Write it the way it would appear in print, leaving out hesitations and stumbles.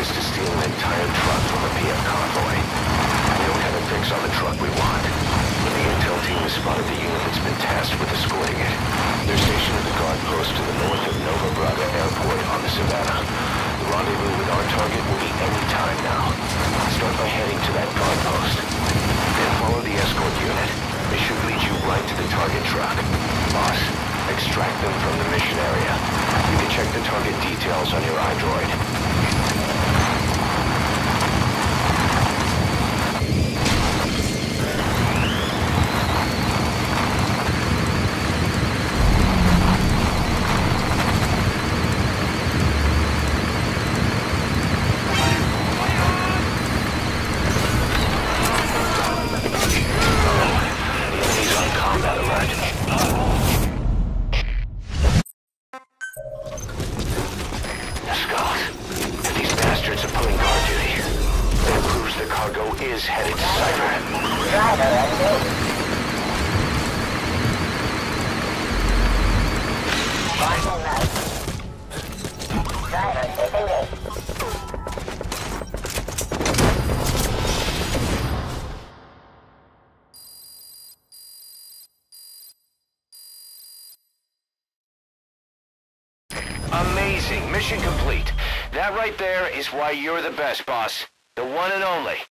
is to steal an entire truck from a PF convoy. We don't have a fix on the truck we want, but the intel team has spotted the unit that's been tasked with escorting it. They're stationed at the guard post to the north of Nova Braga Airport on the Savannah. The rendezvous with our target will be any time now. Start by heading to that guard post. Then follow the escort unit. It should lead you right to the target truck. Boss, extract them from the mission area. You can check the target details on your iDroid. Is headed to Cypher. Amazing. Mission complete. That right there is why you're the best, boss. The one and only.